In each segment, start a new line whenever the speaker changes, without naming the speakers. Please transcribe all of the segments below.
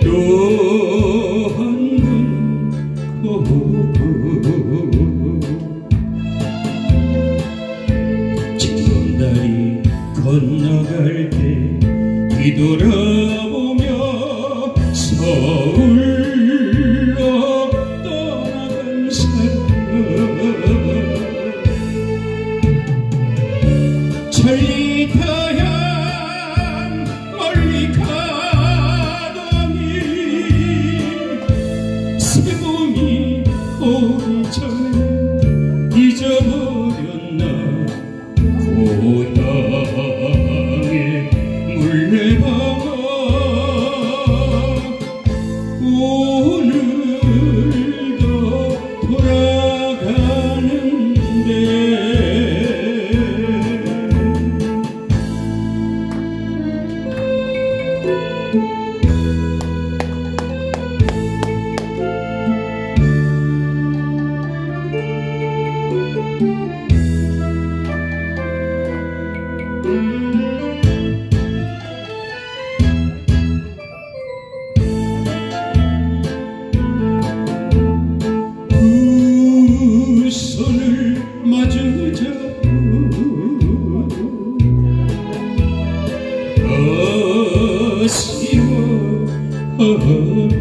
또 한 번 보고 징검다리 건너갈 때 뒤돌아보며 서울로 떠나간 사람 천리타향 멀리 가더니 새봄이 오기 전에 잊어버렸나 고향의 물레방아 오늘도 돌아가는데 두 손을 마주 잡고 아쉬워하며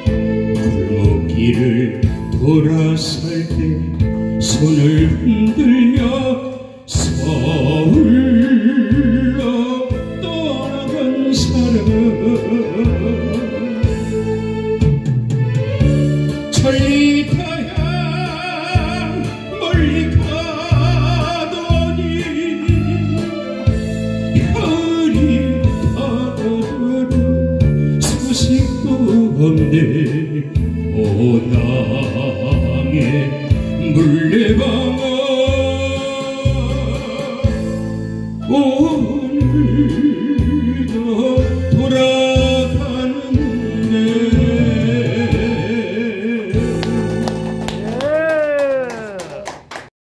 골목길을 돌아설 때 손을 흔들